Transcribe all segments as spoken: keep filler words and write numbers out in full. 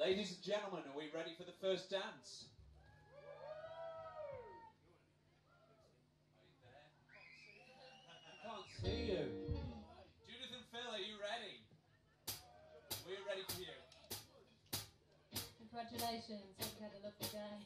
Ladies and gentlemen, are we ready for the first dance? Are you there? I can't see you. Judith and Phil, are you ready? We're ready for you. Congratulations, hope you had a lovely day.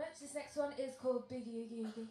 This next one is called Biggie Oogie Oogie.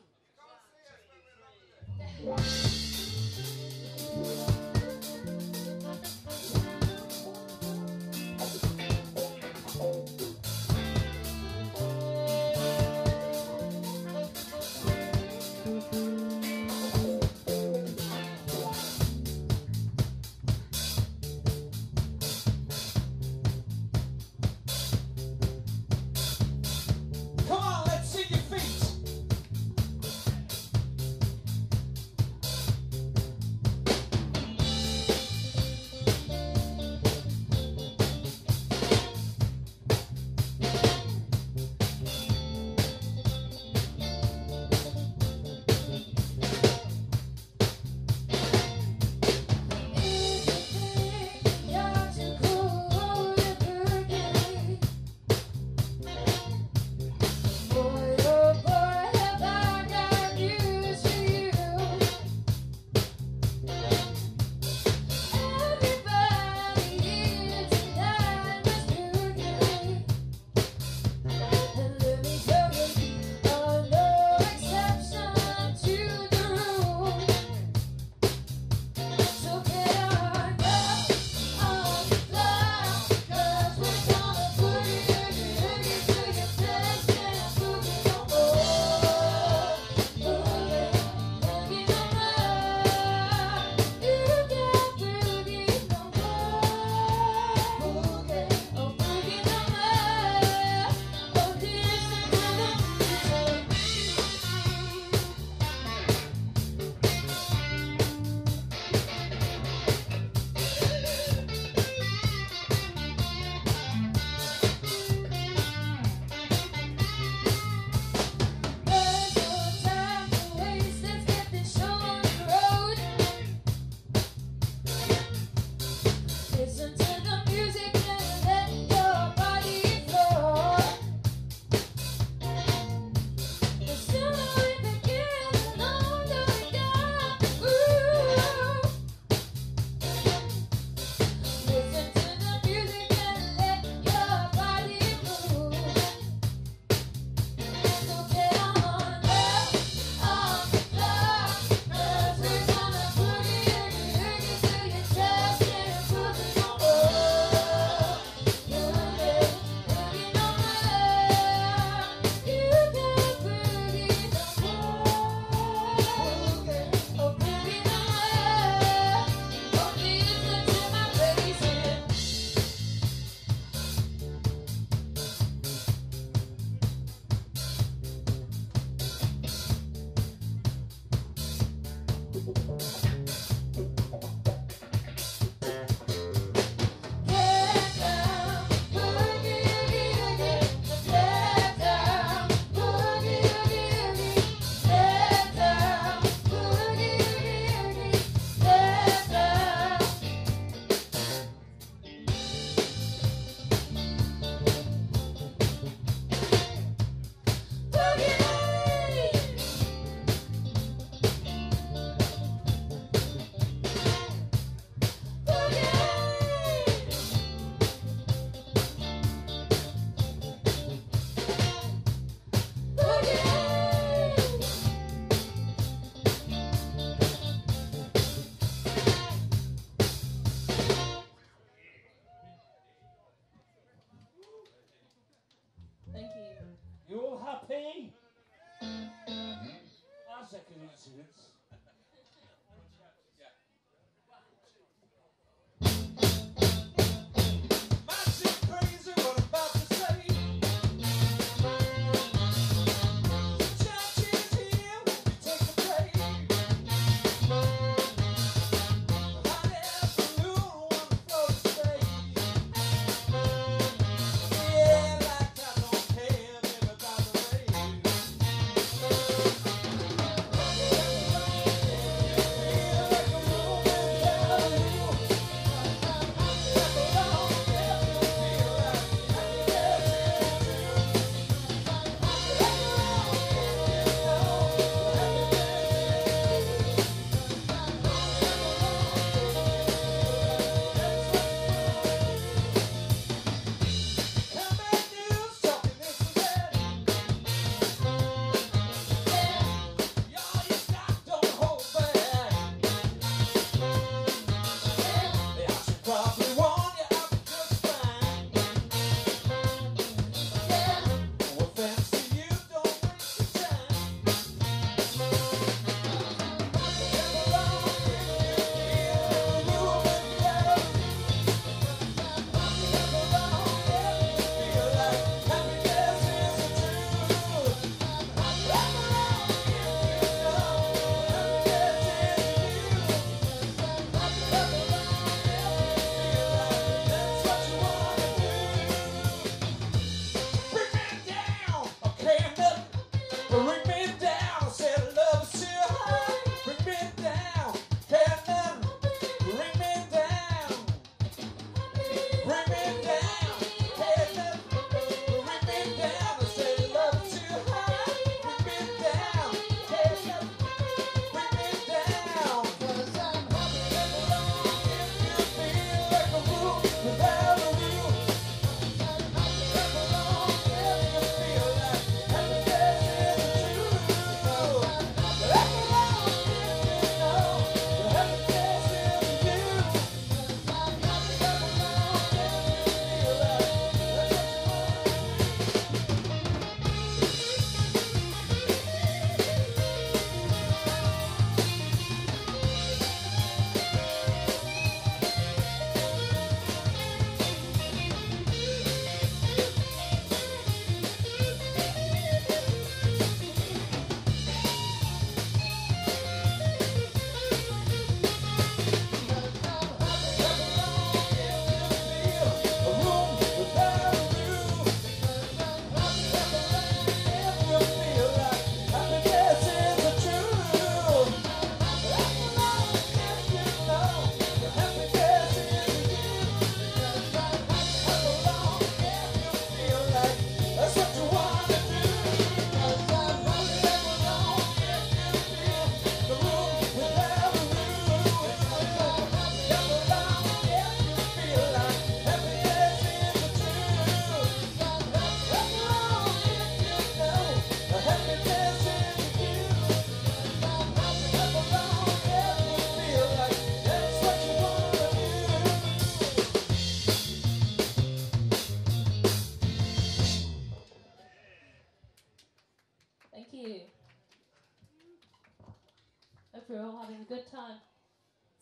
Oh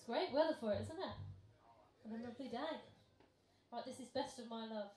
great weather for it, isn't it? And a lovely day. Right, this is Best of My Love.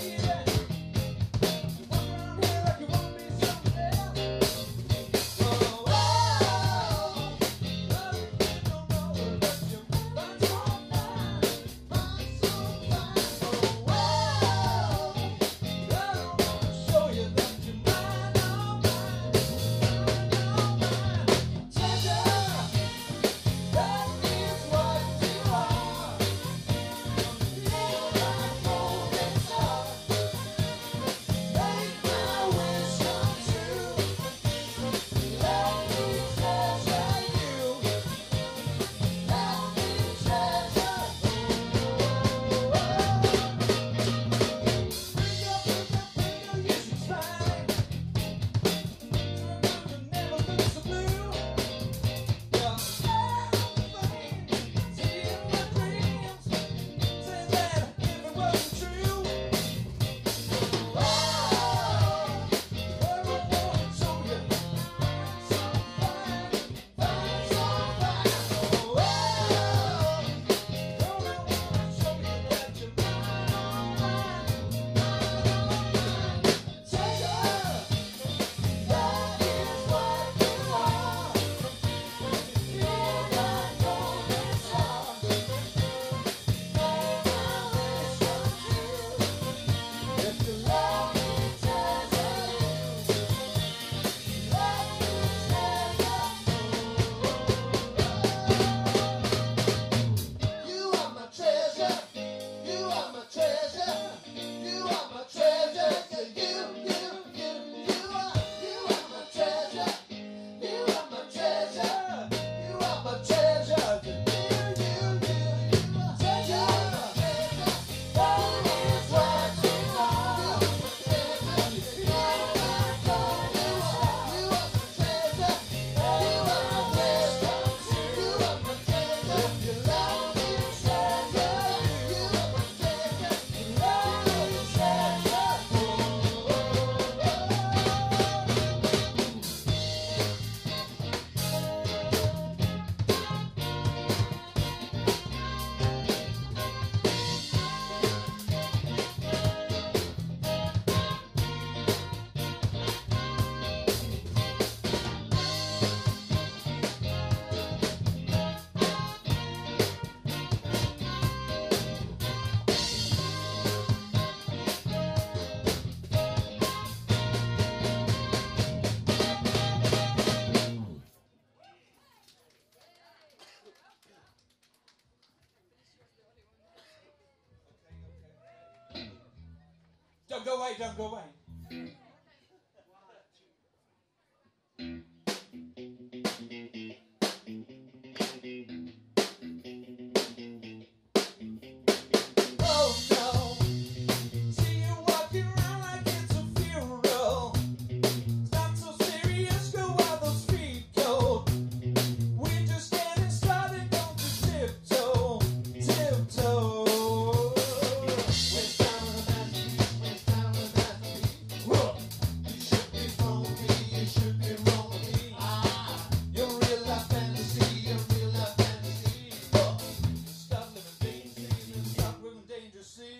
Oh Don't go away, don't go away. Oh no, see you walking around like it's a funeral. It's not so serious, go while those feet go. We're just getting started, don't you tiptoe, tiptoe. Waste time with a masterpiece, waste time with a masterpiece. Whoa. You should be wrong with me, you should be wrong with me. Ah, your real life fantasy, your real life fantasy. Whoa. Stop living dangerously, stop living dangerously.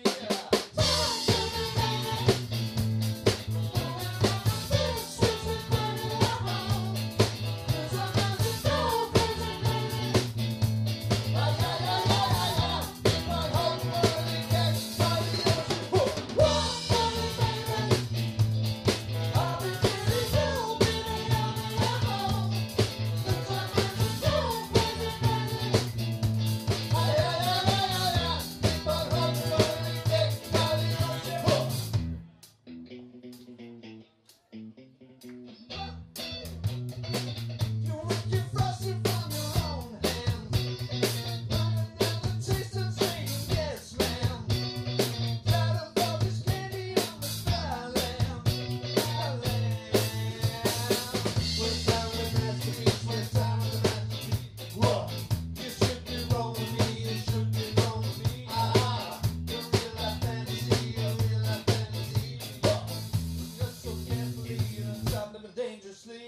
Dangerously.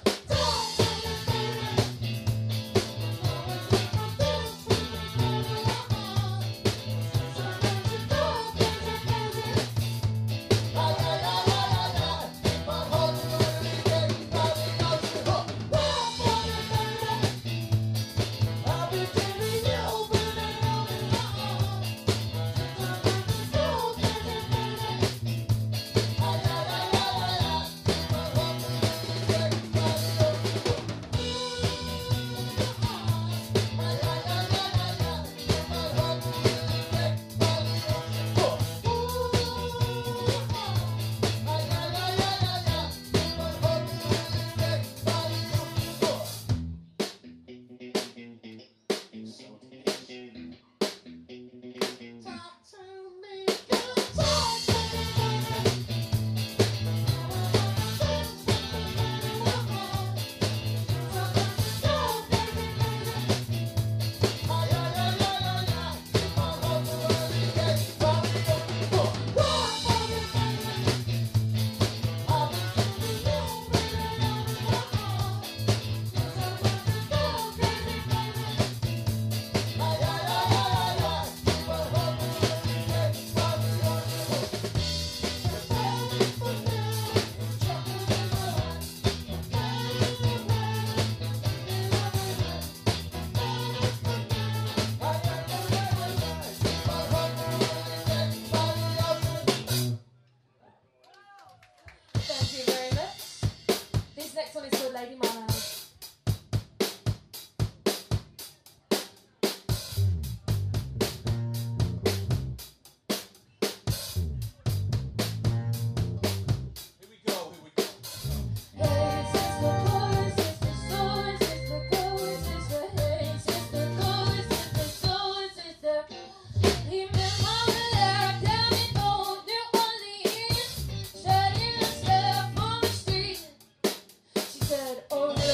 Thank you very much. This next one is called Lady Marmalade. Oh,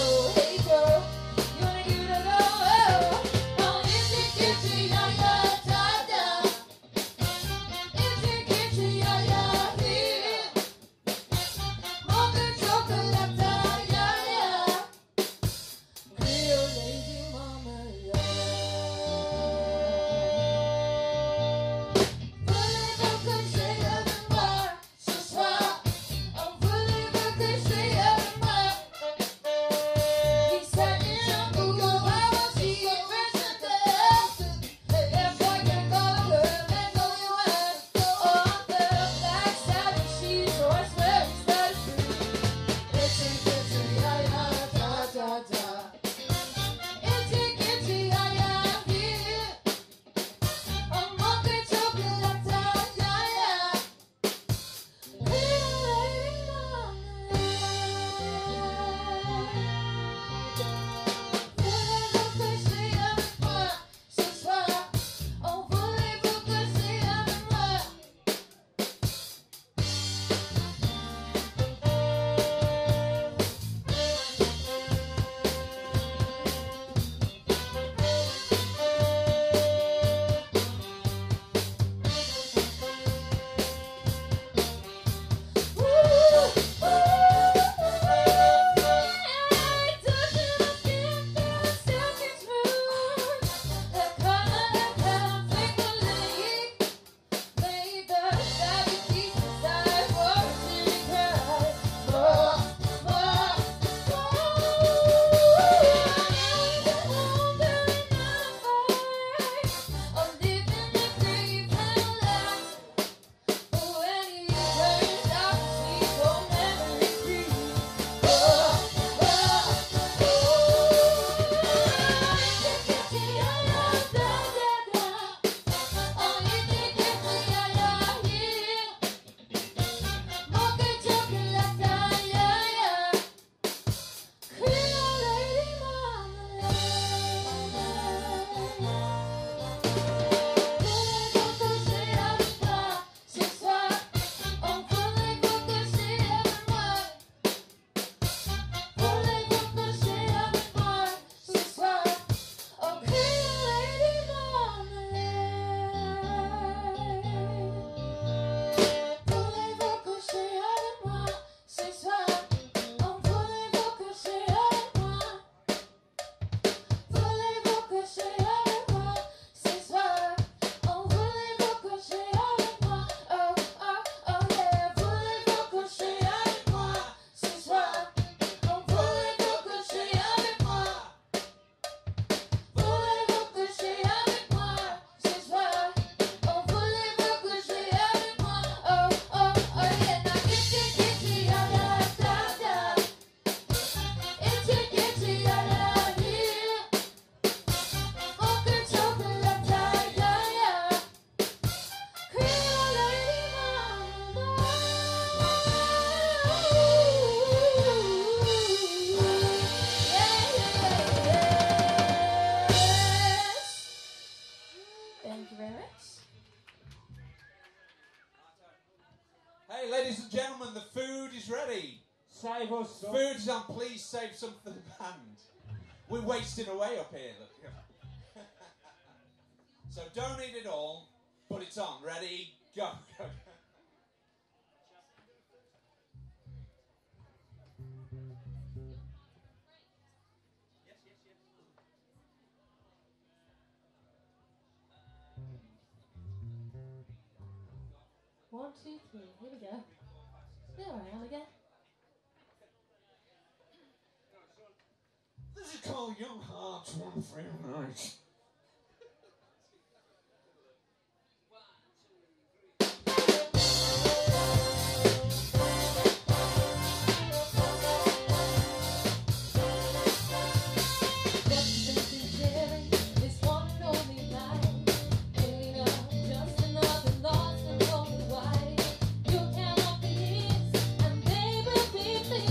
is ready. Save us some. Food is on. Please save some for the band. We're wasting away up here. Look. So don't eat it all, but it's on. Ready? Go. Go. Go. One, two, three. Here we go. There I am again. This is called Young Hearts One Free Night.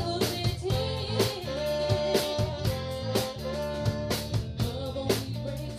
Break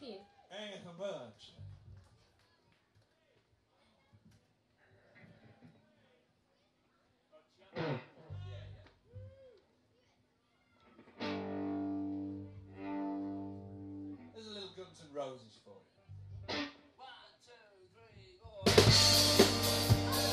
you. Thank you so much. There's a little Guns N' Roses for you. One, two, three, four.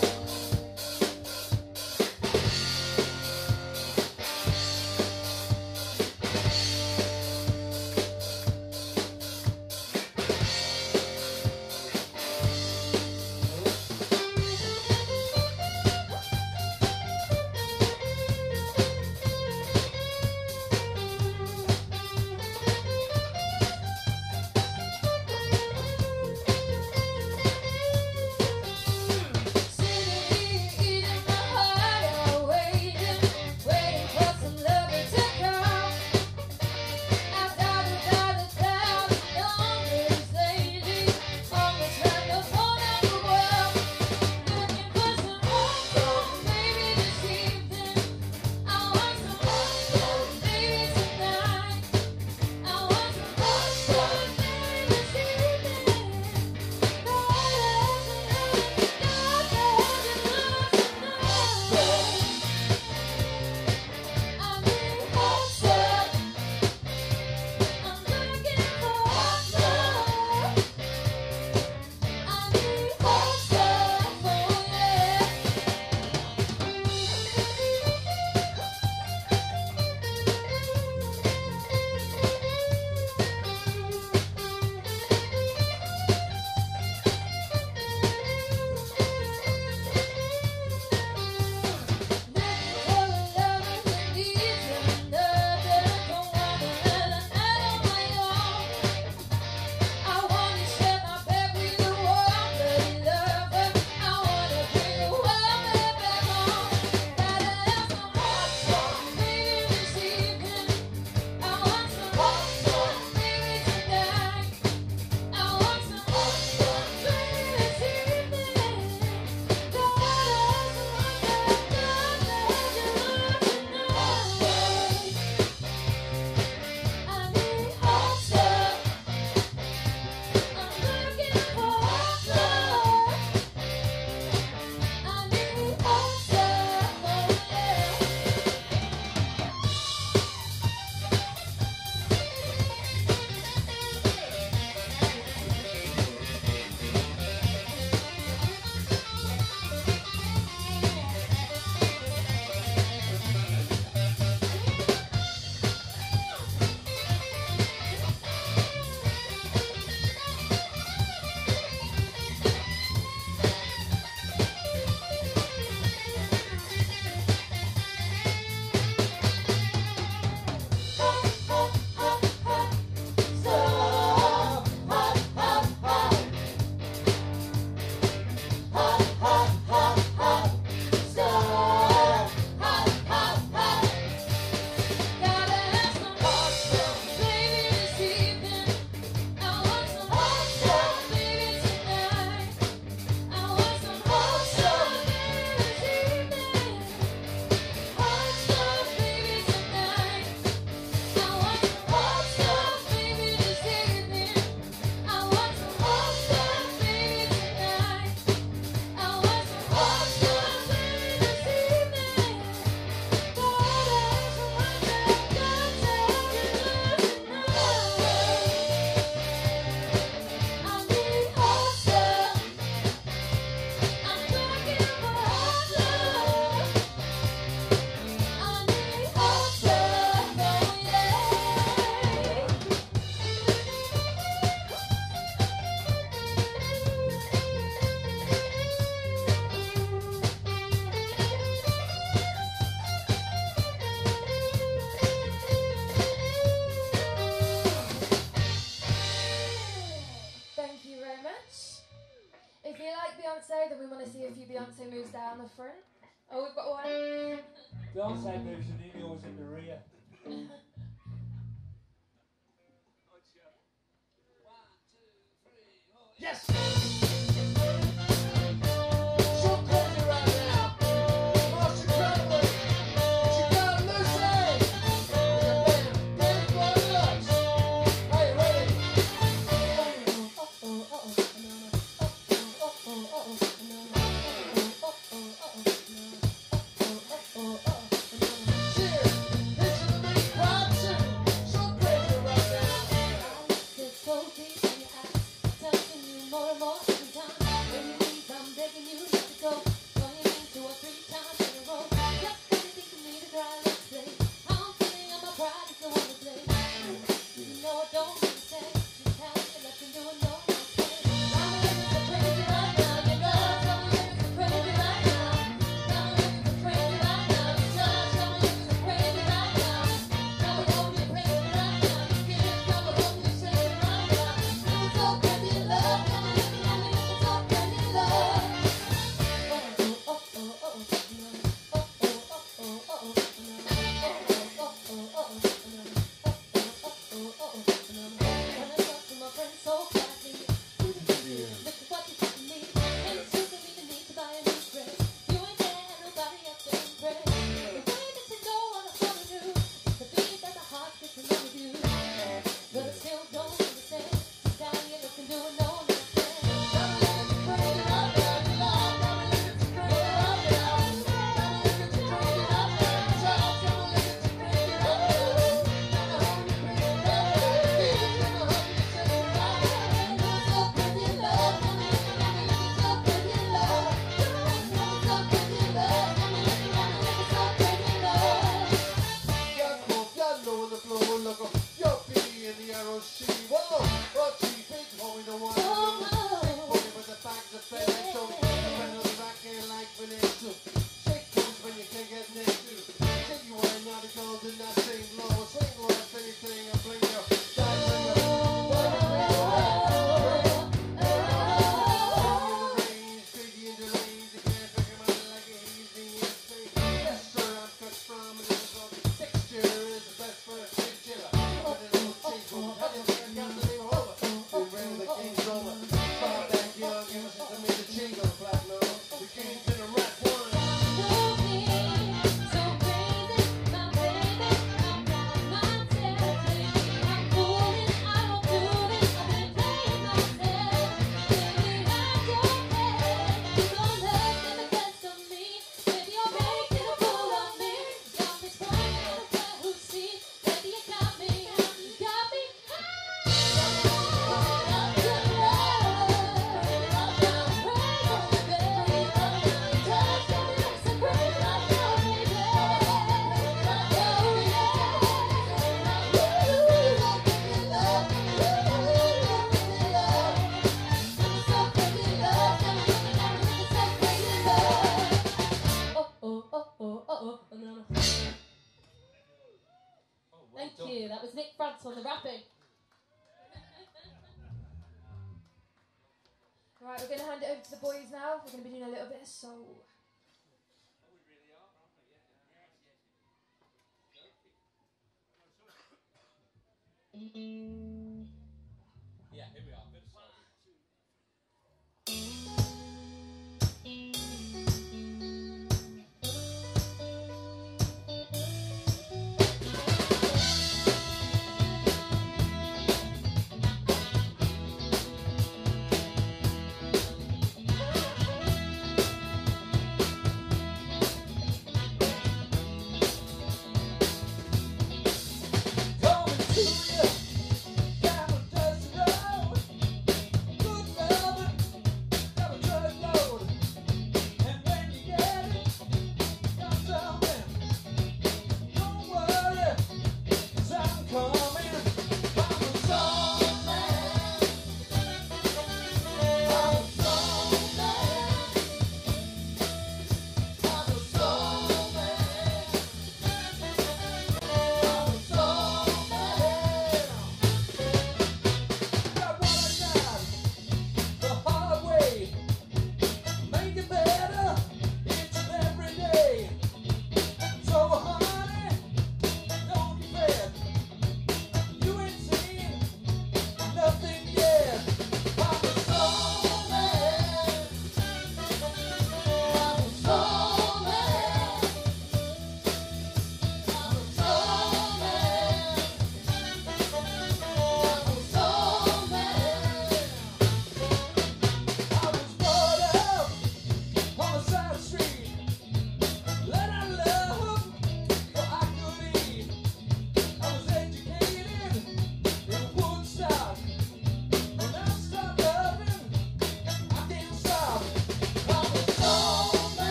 Beyonce, then we want to see a few Beyonce moves down the front. Oh, we've got one. Beyonce moves and he always in the rear. Yes! So crazy right now. Most incredible. Chicago Lucy. Bam, bam, bam, looks. Are you ready? On the rapping. Right, we're going to hand it over to the boys now. We're going to be doing a little bit of soul. Yeah, here we are. Bit of soul. Coming to you.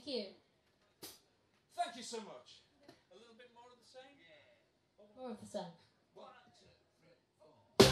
Thank you. Thank you so much. A little bit more of the same? More of the same. One, two, three,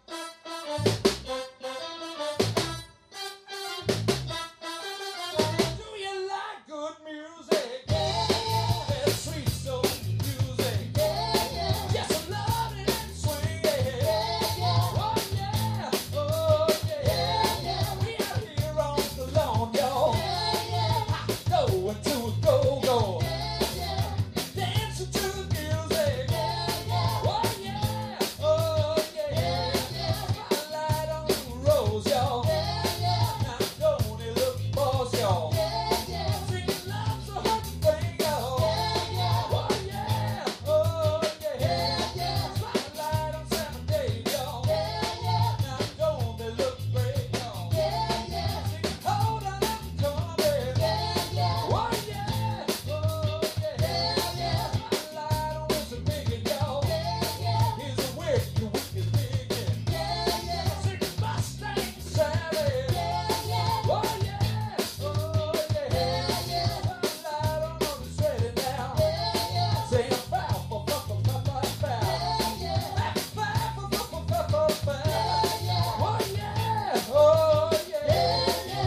four. Do you like good music? That sweet soul music. Yes, I love it and swing it. Oh yeah, oh yeah. We out here on the lawn, y'all. Going to a go-go. Dancing to the music. Oh yeah, oh yeah. Spotlight on the rose, y'all. Now don't it look boss, y'all. Singing love's a hot thing, y'all. Oh yeah, oh yeah. Spotlight on Salmon Day, y'all. Now don't they look great, y'all. Singing hold on, I'm coming. Oh yeah, oh yeah. Spotlight on what's a biggin', y'all. Here's a wick, the wick is biggin'. Singing Mustang Sally. Oh yeah, oh yeah. Spotlight on Otis Redding now. Say a bow, bow, bow, bow, bow, bow. Bow, bow, bow, bow, bow, bow, bow. Oh yeah, oh yeah.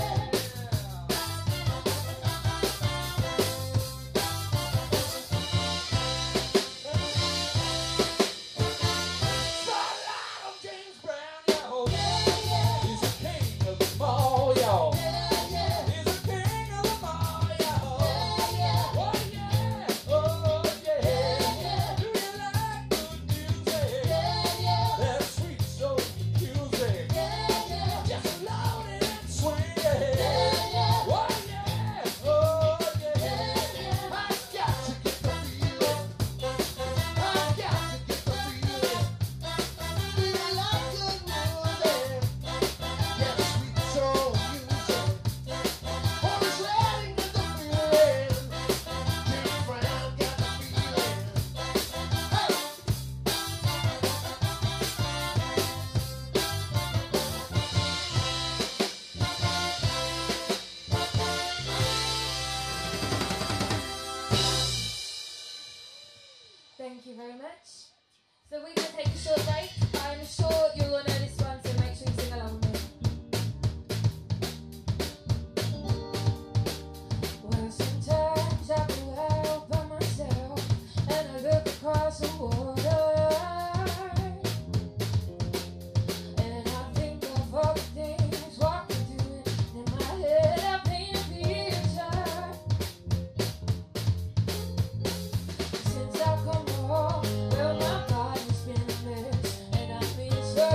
Spotlight on James Brown, y'all. He's the king of the mall, y'all. He's the king of the mall, y'all. Oh yeah, oh yeah. Do you like good music? That sweet soul music. Just load it and swing it. Oh yeah, oh yeah. I got to get the feeling. I got to get the feeling. Do you like good music? That sweet soul music. Always letting get the feeling. James Brown got the feeling. Hey! Thank you very much. So we're going to take a short break. I'm sure you'll all know this one, so make sure you sing along with me. Well, sometimes I go out by myself and I look across the water and I think of all the things what we're doing. In my head I paint a picture. Since I've come home, well, my body's been a mess, and I feel so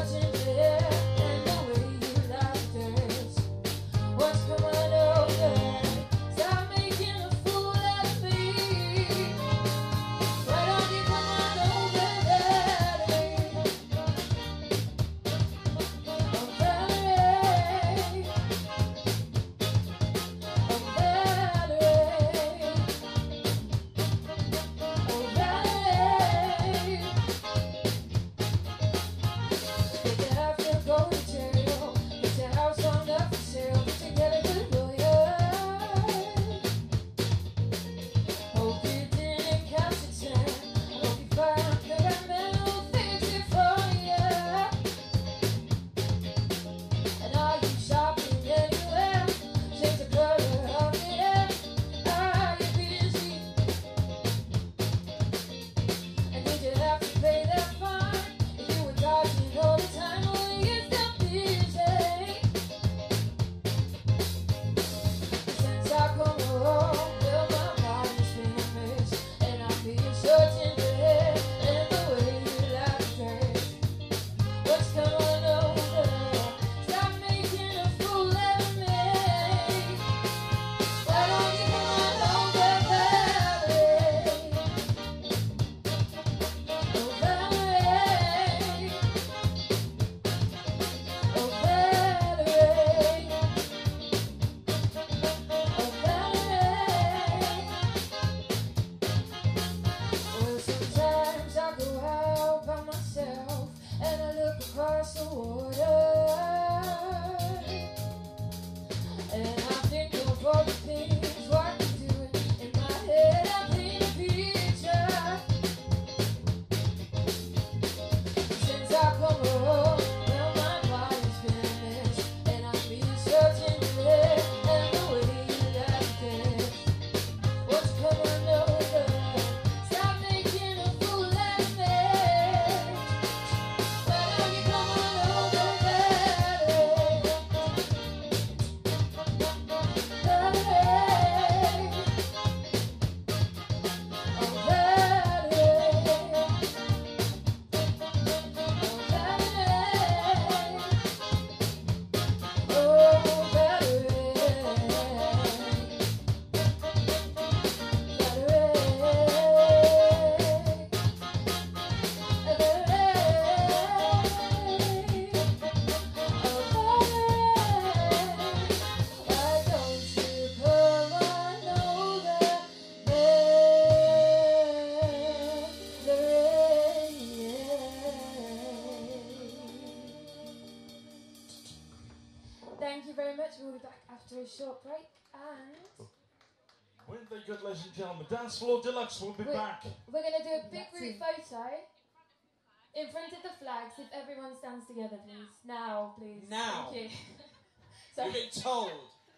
Very good, ladies and gentlemen. Dance Floor Deluxe will be Wait. back. We're going to do a big That's group it. photo in front of the flags. If everyone stands together, please. Now, please. Now. Thank you. You've Sorry. been told.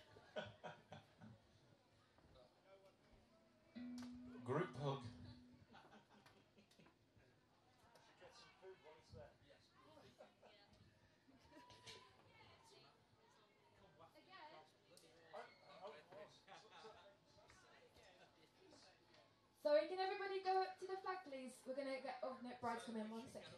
Group hug. Sorry, can everybody go up to the flag, please? We're going to get... Oh, no, bride's come in. One second.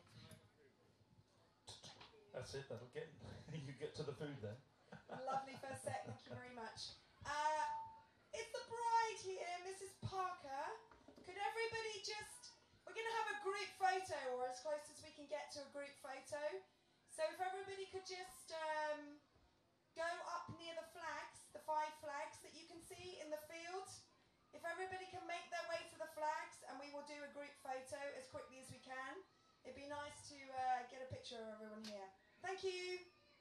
That's it, that'll get you get to the food then. Lovely first set, thank you very much. Uh, it's the bride here, Missus Parker. Could everybody just, we're going to have a group photo, or as close as we can get to a group photo. So if everybody could just um, go up near the flags, the five flags that you can see in the field. If everybody can make their way to the flags, and we will do a group photo as quickly as we can. It'd be nice to uh, get a picture of everyone here. Thank you.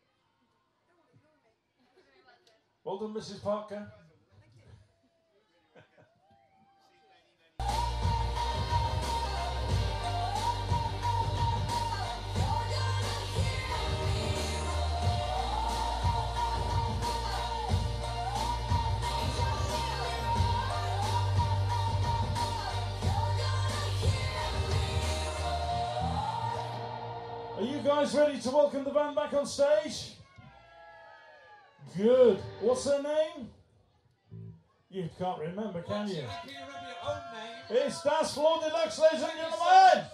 Well done, Missus Parker. Are you guys ready to welcome the band back on stage? Good. What's their name? You can't remember, can you? Can you remember your own name? It's Dance Floor Deluxe, ladies and gentlemen.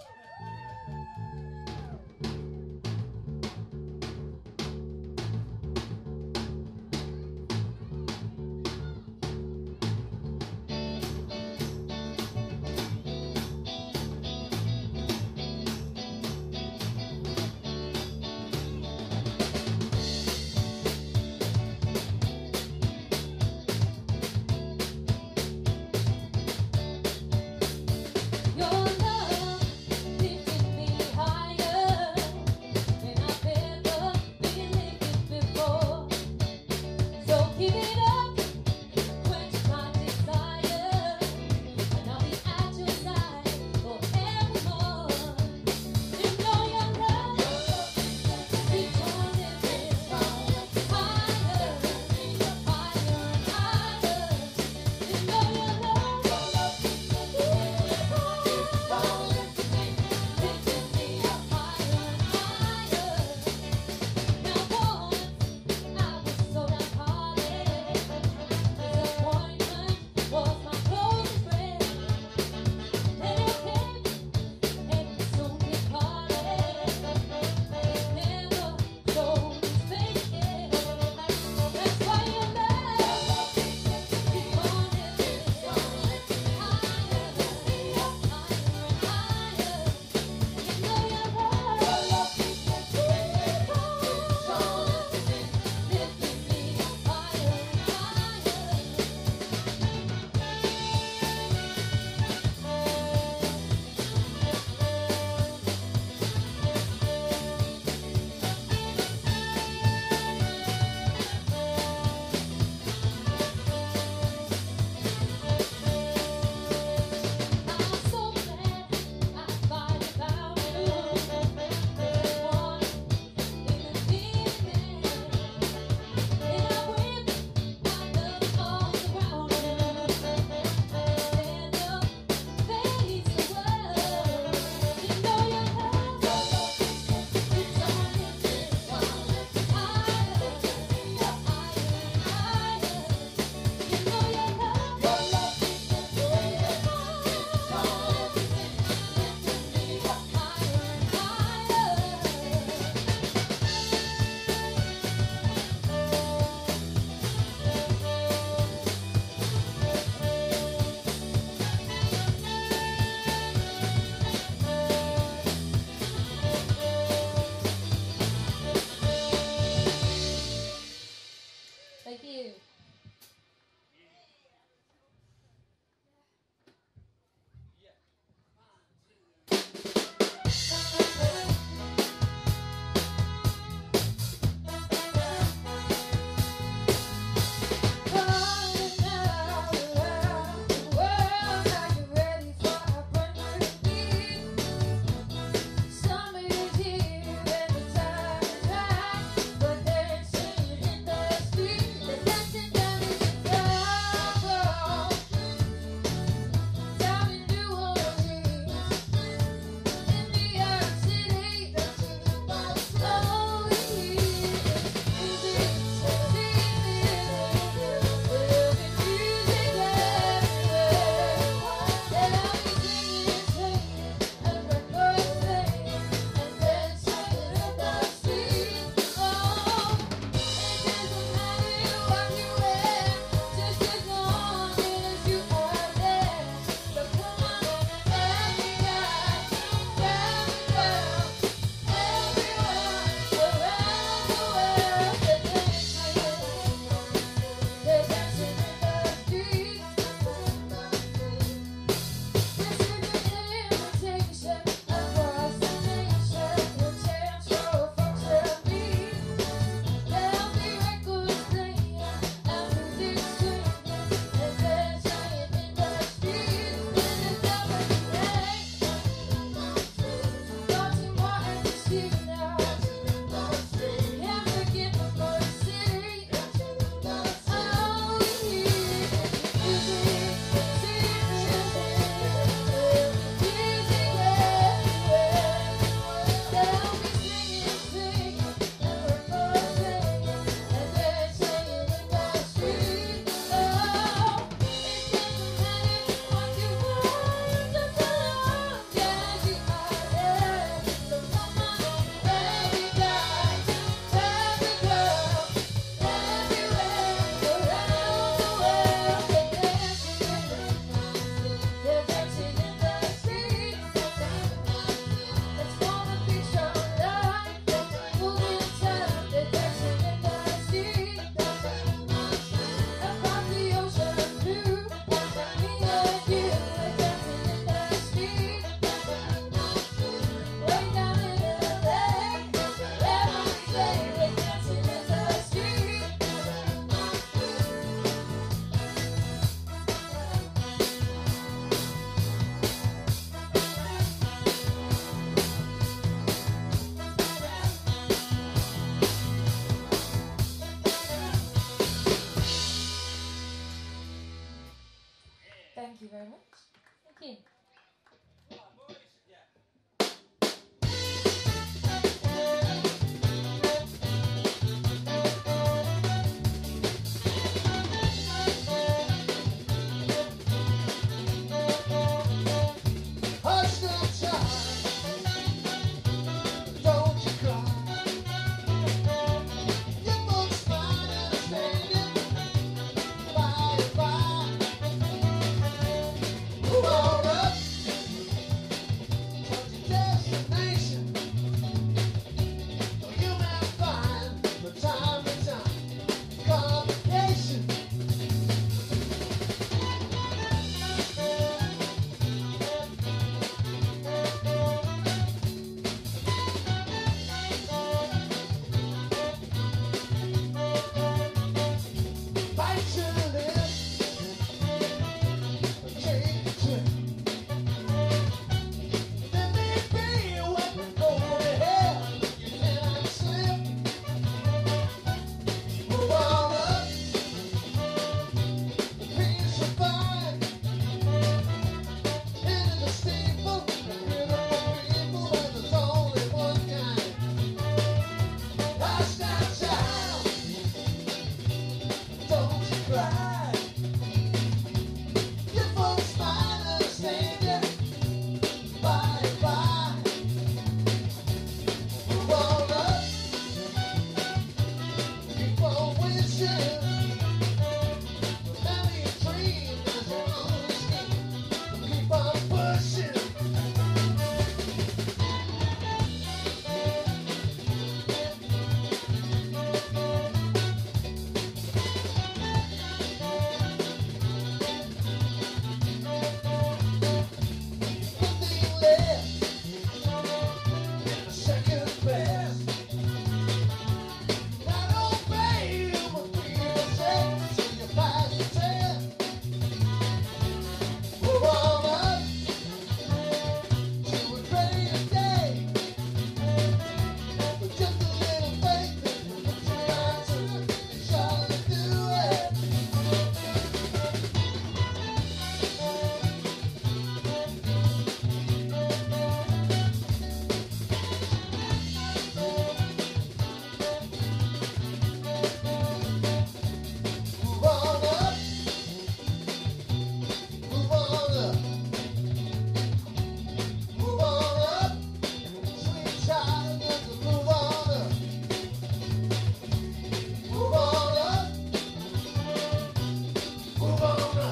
Your love Thank you very much. Thank you. Hush now, child, don't you cry. Your folks might understand it by and by. Move on up towards your destination. You may find from time to time complications. Bite your lip, take the trip. There may be a weapon over the head, you cannot slip. Move on up, the peace will find. Into the steeple, the beautiful people, and there's only one kind. Hush now, child, don't you cry. Your folks might understand you by and by. Move on up, keep on wishing. Remember your dream as your own scheme. Keep on pushing. Nothing left in a second best. Not obey you, but be yourself till you pass the test. Move on up to a greater day. With just a little faith and put your mind to it, you surely do it. Move on up, move on up, move on up, sweet child, just move on up, move on up, move on up.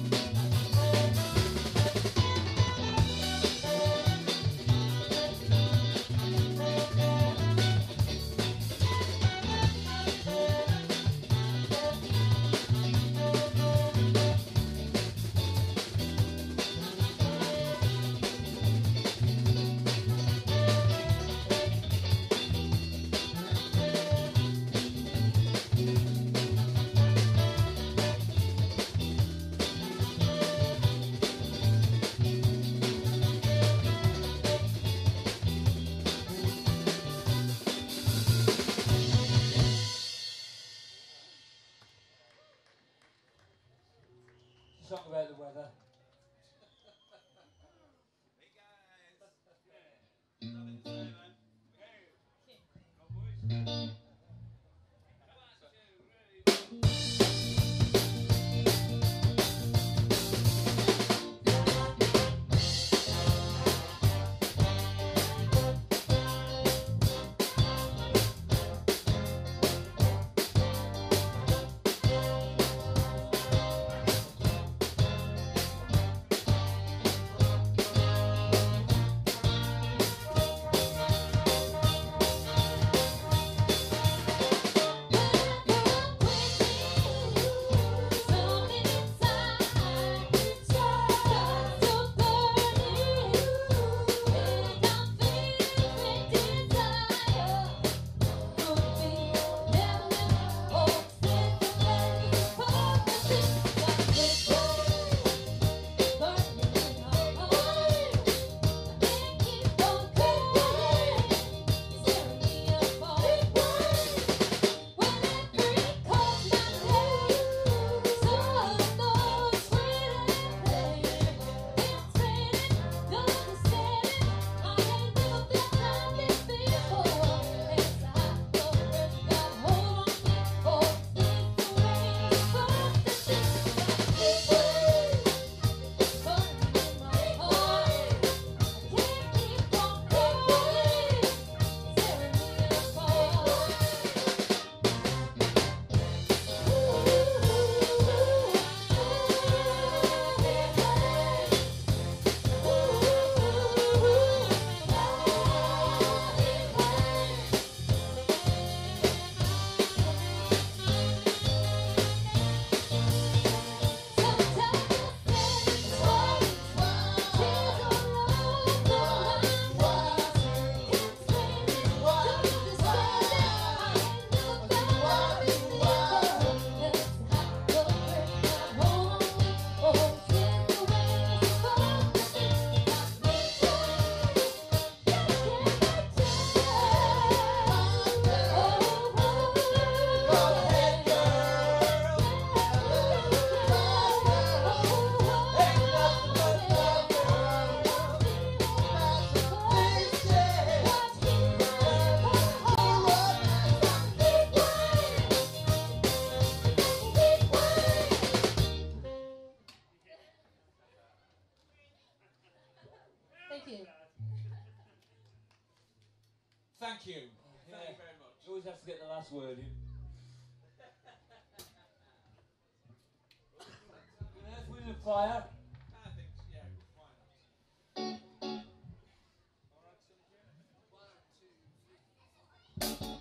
Song about the weather. Thank you. Thank you. Yeah. Thank you very much. You always have to get the last word in. Earth, Wind and Fire. I think, yeah, why not? All right, Sonny Jim. One, two, three.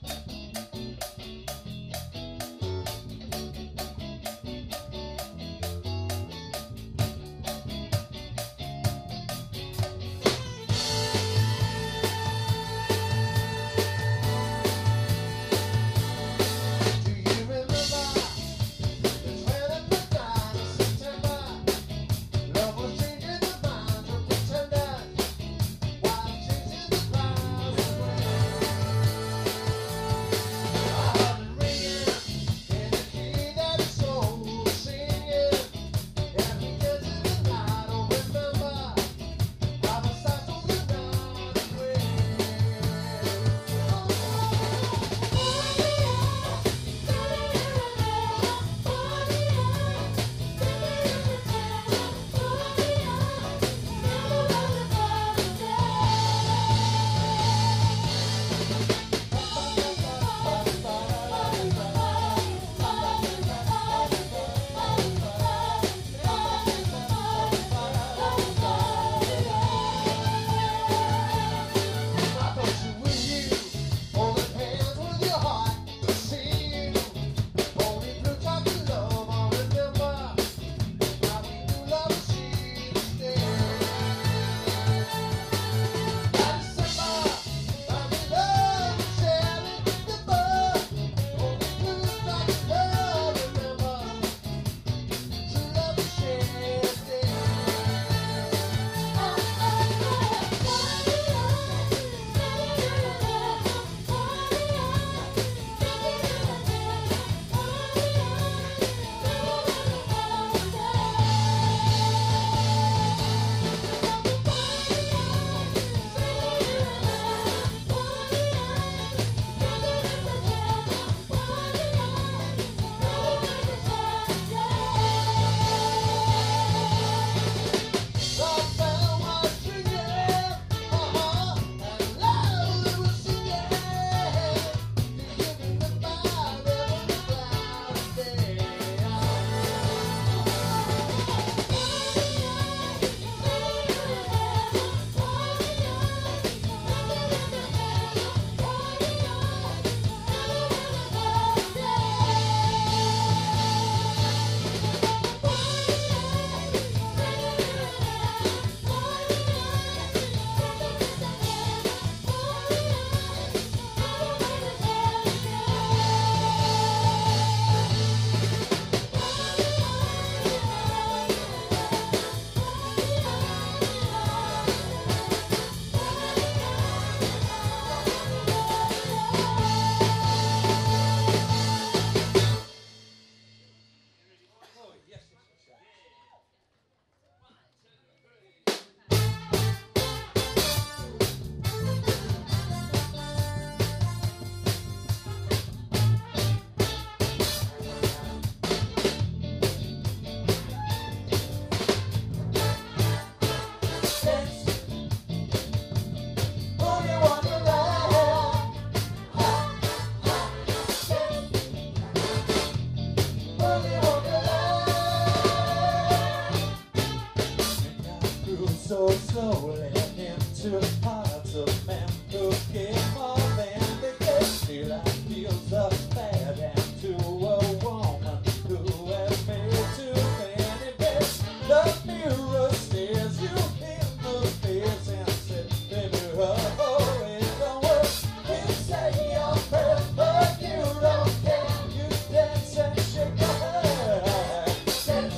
So slowly into the hearts of men who give more than they get. Still I feel so bad and to a woman who has made too many bets. The mirror stares you in the face and says, baby, oh, oh, it don't work. You say you're perfect, but you don't care. You dance and shake your head. Dance,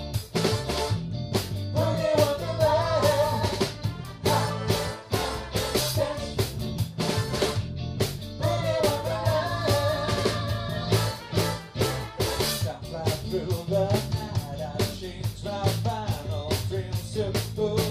boogie wonderland. Through the night, I changed my final dreams to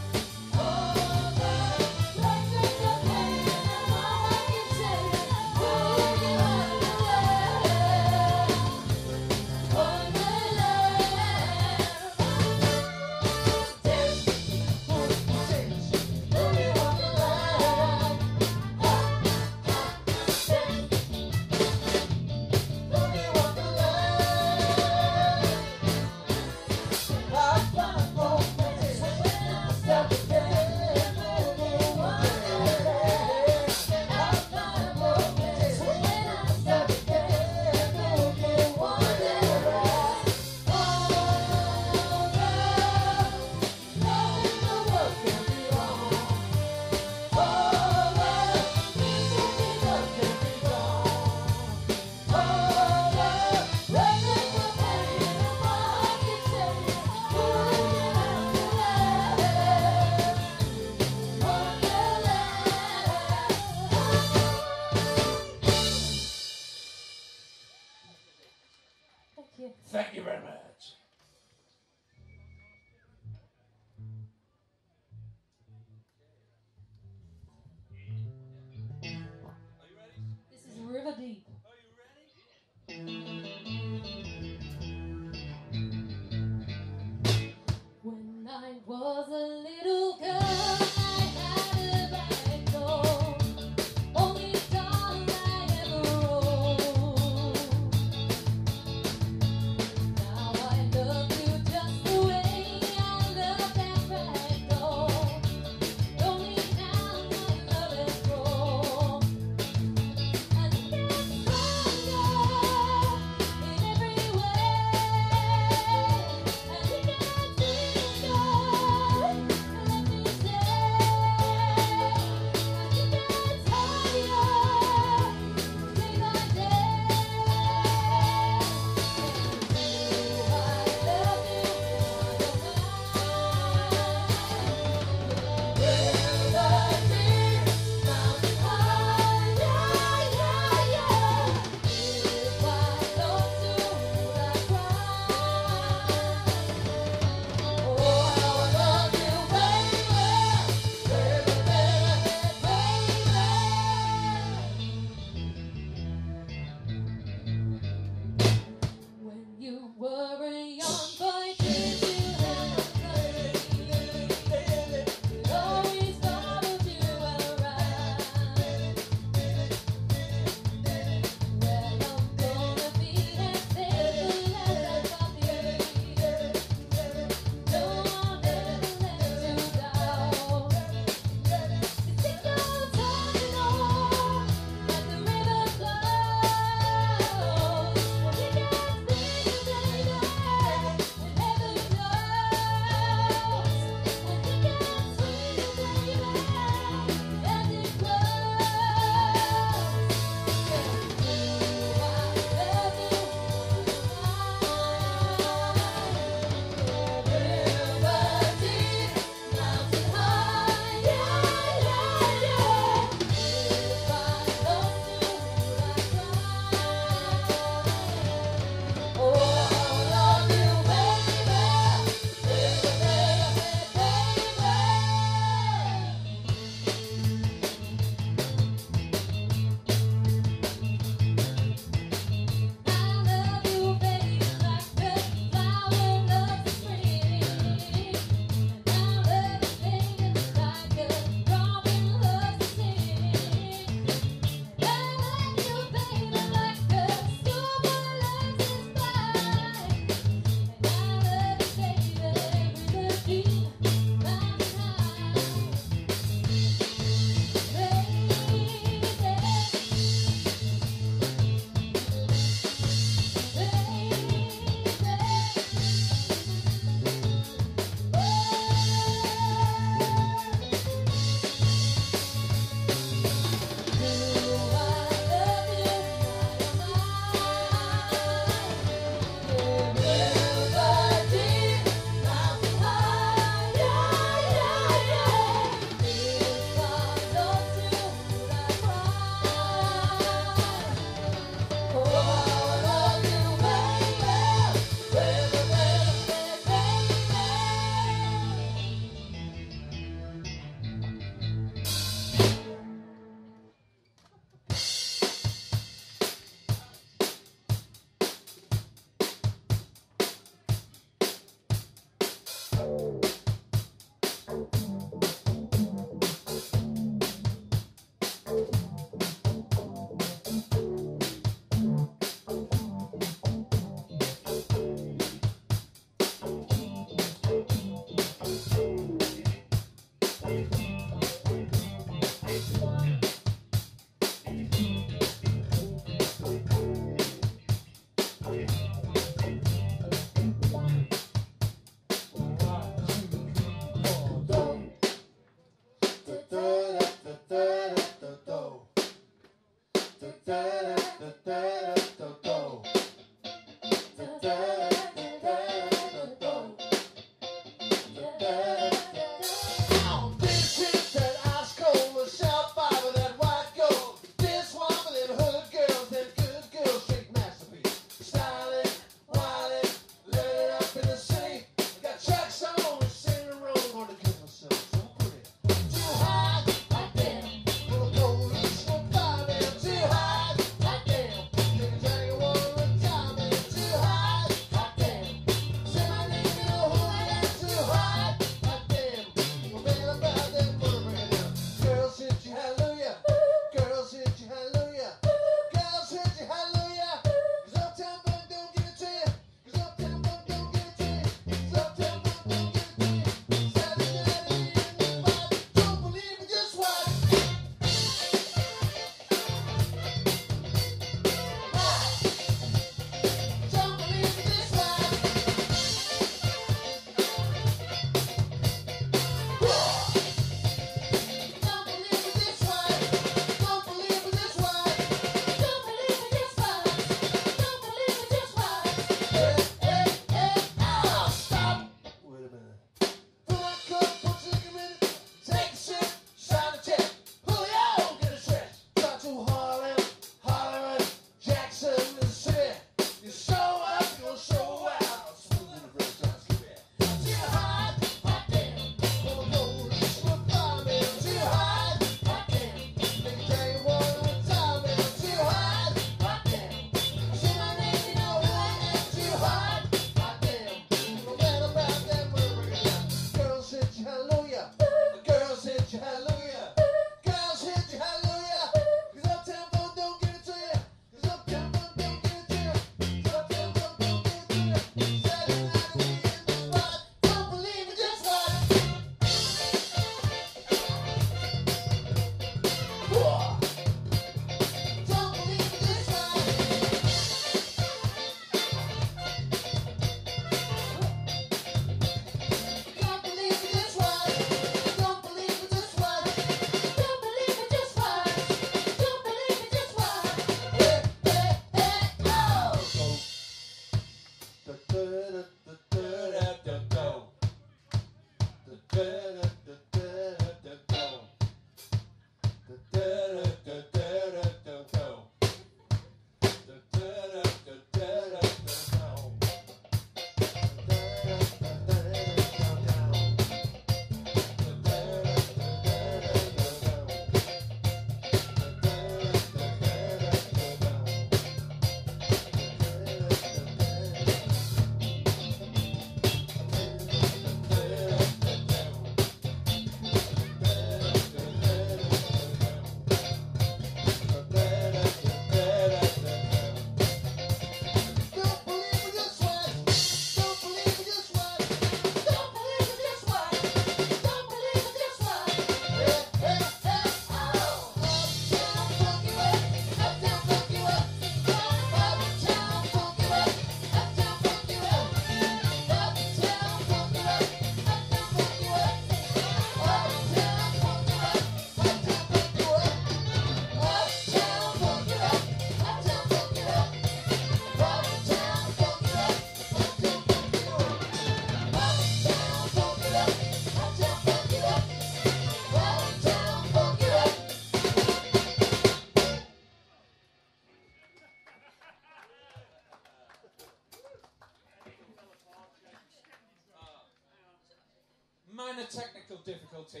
Minor technical difficulty.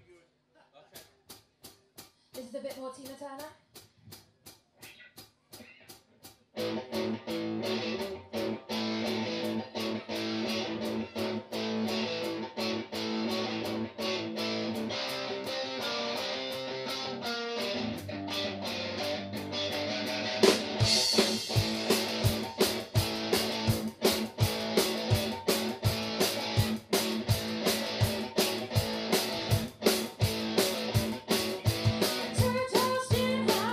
Okay. This is a bit more Tina Turner. Turn toast in high.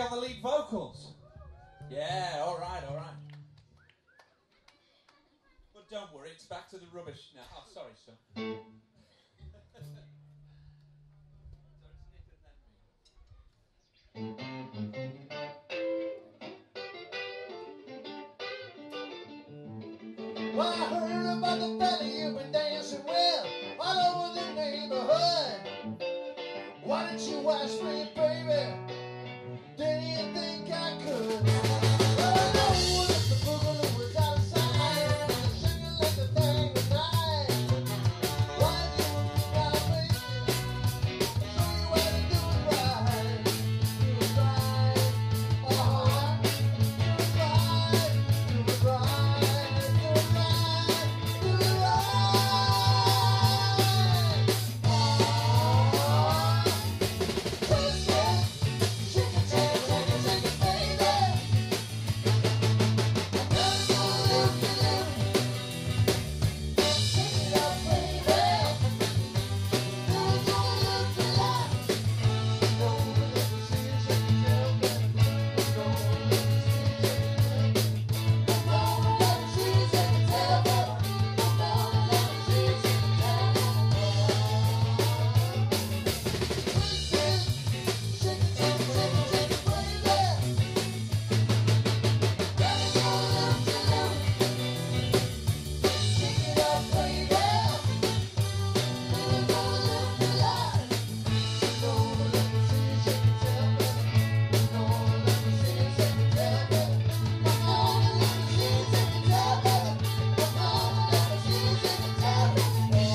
on the lead vocals? Yeah, all right, all right. But don't worry, it's back to the rubbish now. Oh, sorry, son. Well, I heard about the fella you've been dancing with all over the neighborhood. Why didn't you ask me, baby? Didn't you think I could? Well, I know that the boogaloo was out of sight. You're singing like the thing tonight. Why did you think I made it? Show you how to do it right. Do it right. Uh-huh. Do it right. Do it right. Do it right. Do it right. Ah. Twist it. Shake it, shake it, shake it, shake it, baby. Another loop, loop. Shake it up, baby. Another loop, loop. Go, let me see you shake it down, baby. Go, let me see you shake it down. Come on, let me see you shake it down, baby. Come on, let me see you shake it down. Twist it. Shake it, shake it, shake it, shake it, baby. Let me go loop to loop. Shake it up, baby. Let me go loop to loop. Go, let me see you shake it down, baby. Go, let me see you shake it down, baby. Come on, let me see you shake it down, baby. Come on, let me see you shake it down, baby.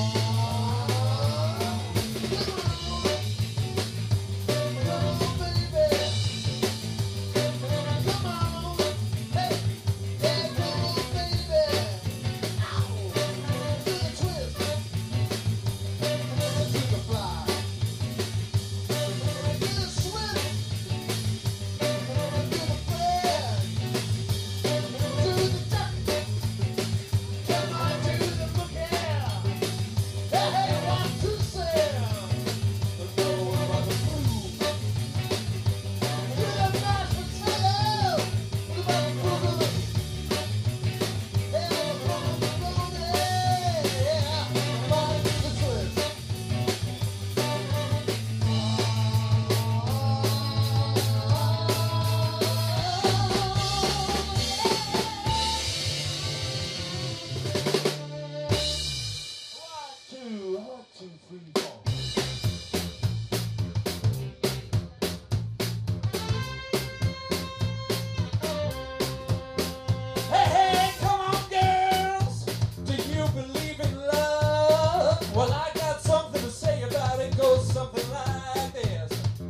Hey, hey, come on, girls! Do you believe in love? Well, I got something to say about it. Goes something like this.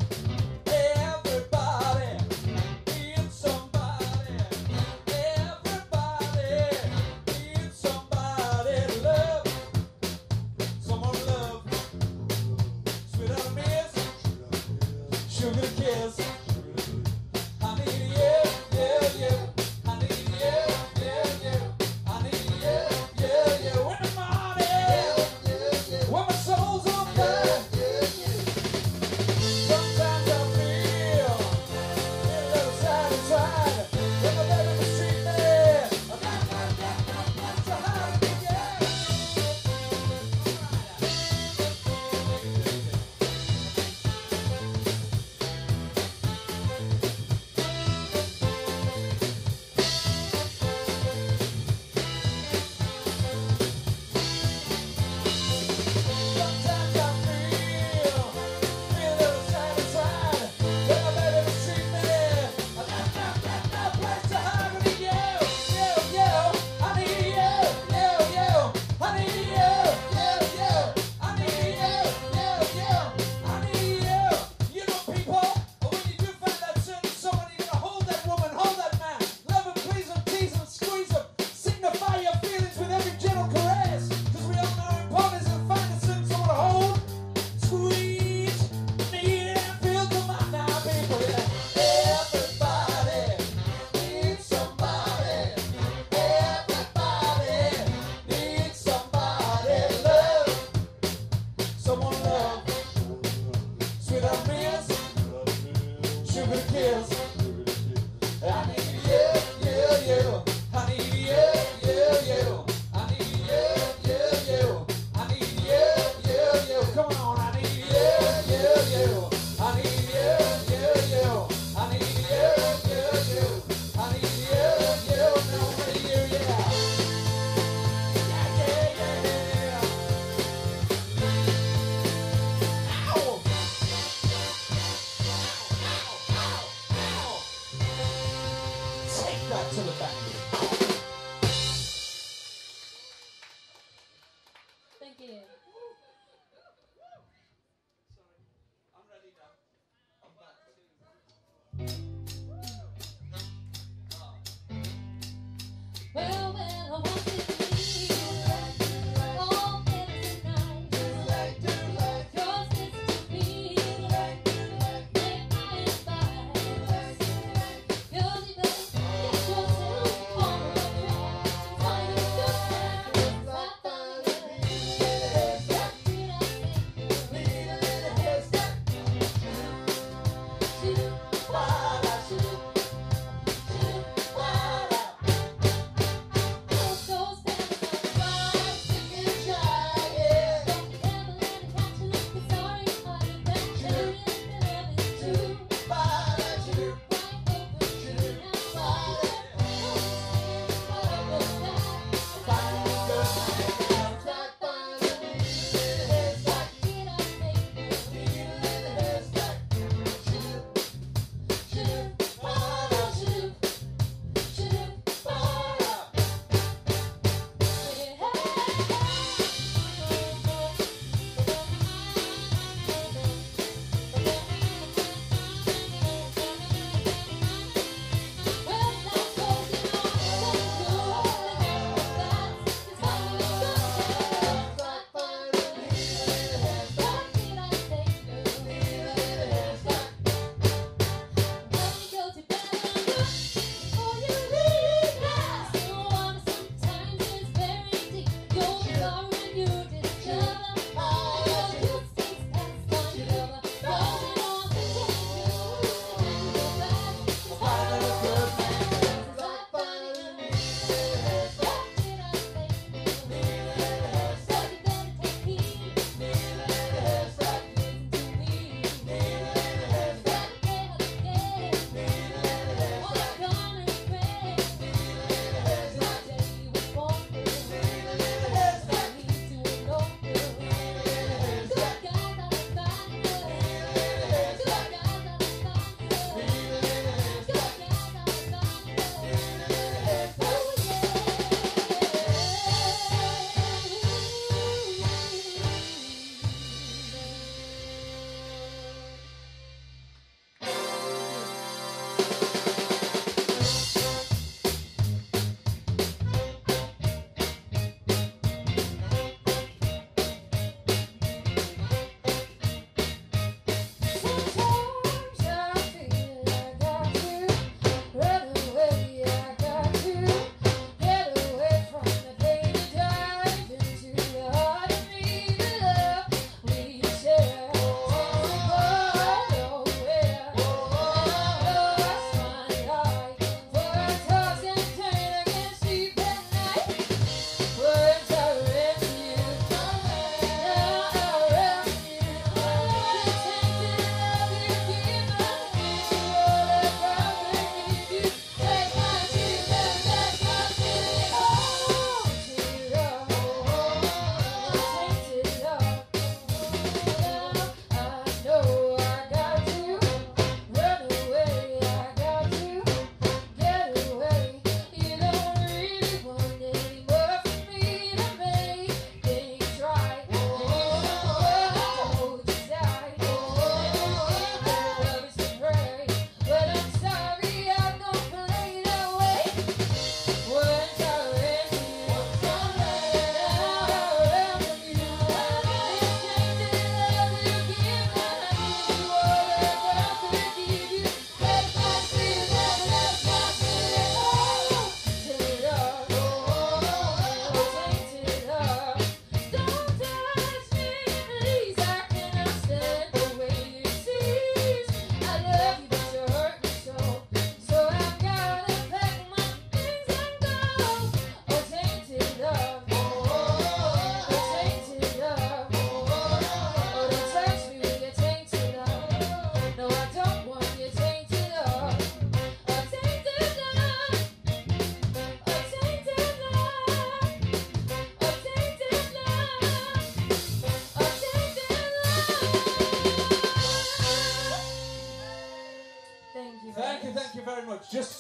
Everybody needs somebody. Everybody needs somebody to love. Someone to love. Sweet on a miss. Sugar to kiss. I need you, yeah, yeah. I need you, yeah, yeah. I need you, yeah, yeah. When the morning, when my soul's on fire, sometimes I feel a little satisfied. When my baby was treating me, I got my, got my, got so high, yeah.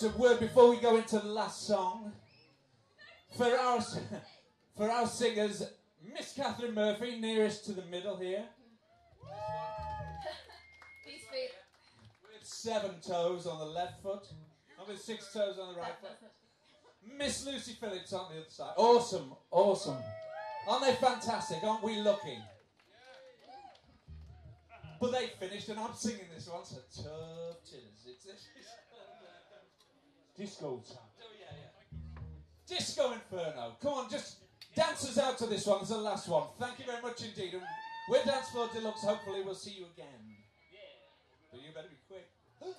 a word before we go into the last song. For our, for our singers, Miss Catherine Murphy, nearest to the middle here. These feet. With seven toes on the left foot, and with six toes on the right foot. Miss Lucy Phillips on the other side. Awesome, awesome. Aren't they fantastic? Aren't we lucky? But they finished and I'm singing this one, so tough titters. It's this. Disco time. Oh, yeah, yeah. Disco Inferno. Come on, just dance us out to this one. It's the last one. Thank you very much indeed. And we're Dance Floor Deluxe. Hopefully we'll see you again. Yeah. But you better be quick.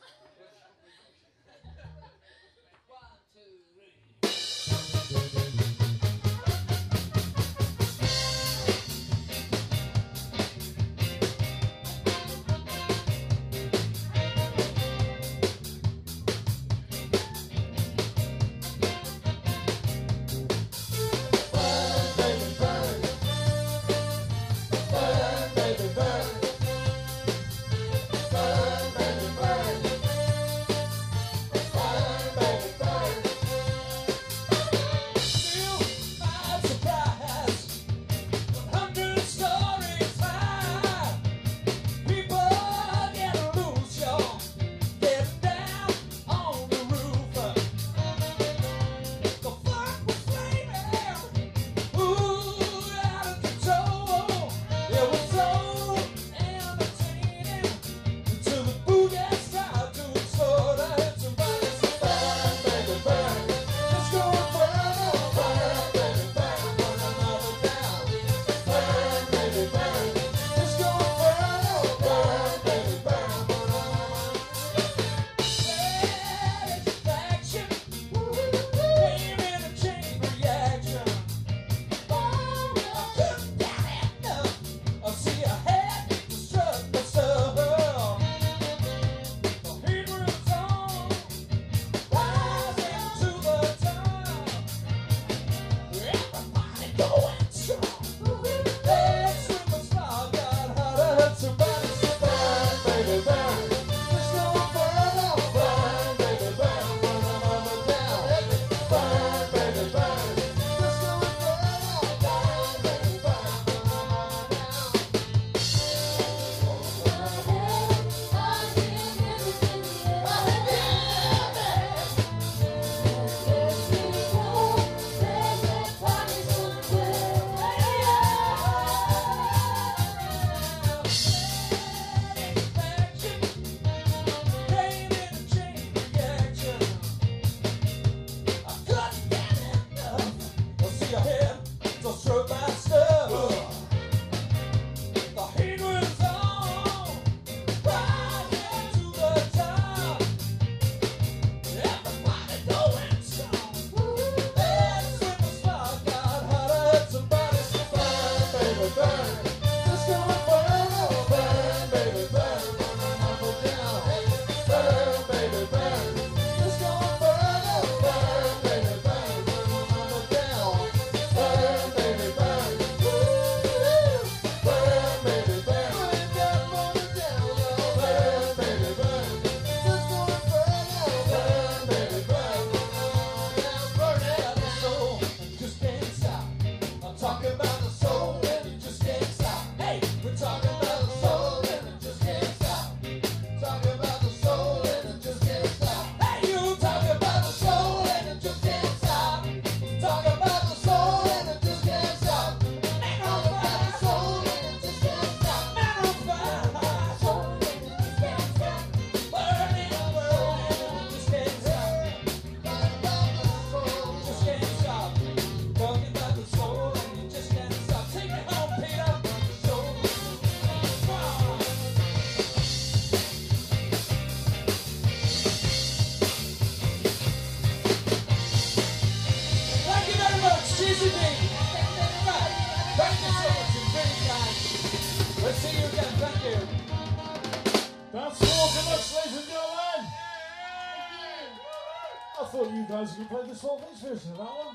thought you guys could play the twelve inch version of that one.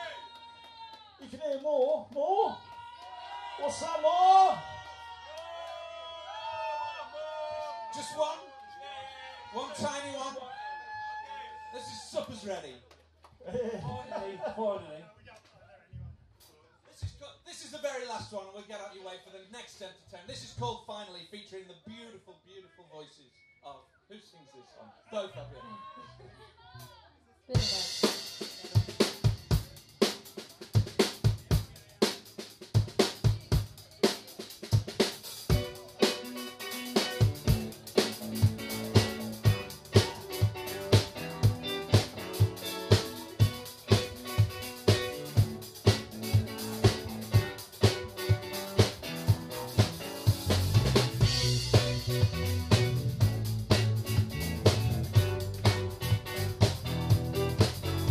You can hear more. More? What's that, more? Just one? One tiny one? This is supper's ready. Finally, finally. This is, co- this is the very last one, and we'll get out your way for the next entertainment. This is called Finally, featuring the beautiful, beautiful voices of... Who sings this song? Both of you. Bit of a- Finally,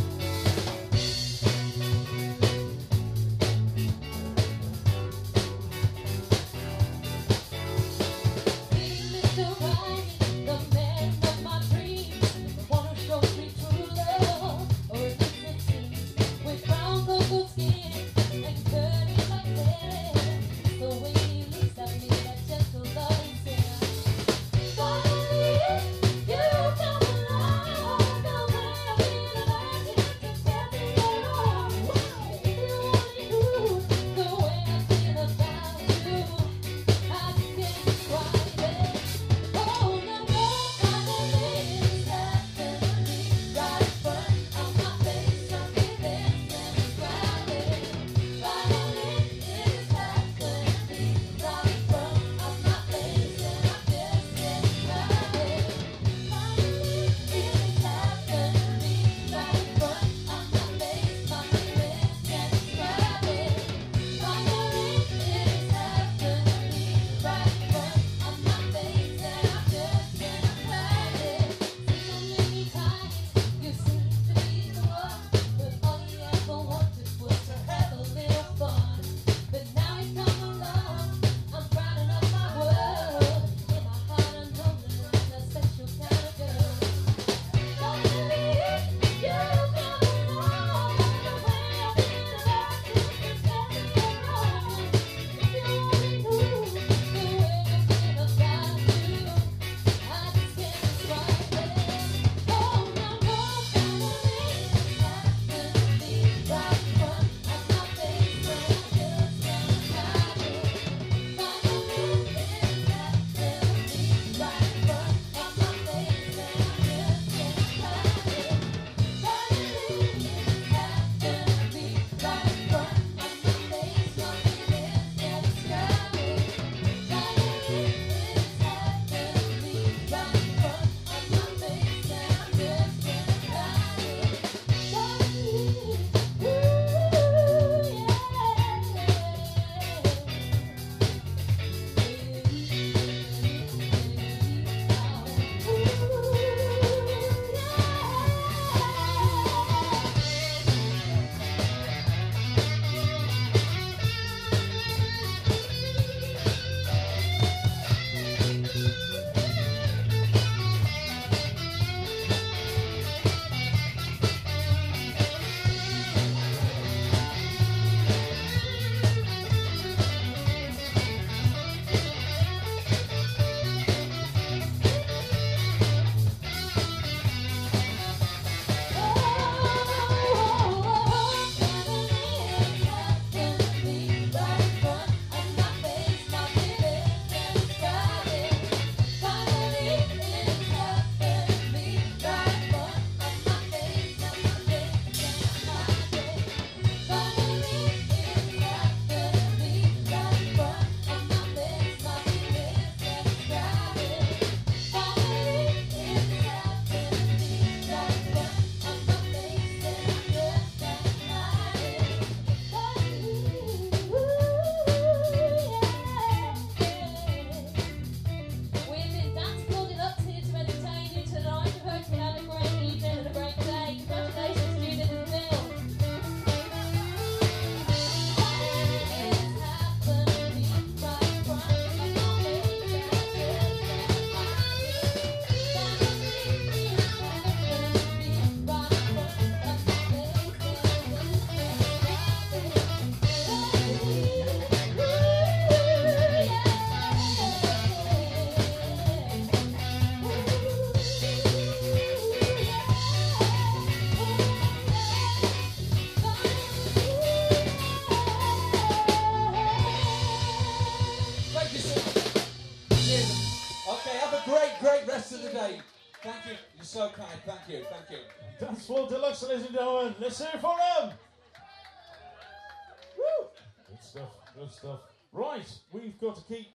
so kind. Thank you, thank you. Dance Floor Deluxe, ladies and gentlemen. Let's hear it for them. Woo! Good stuff, good stuff. Right, we've got to keep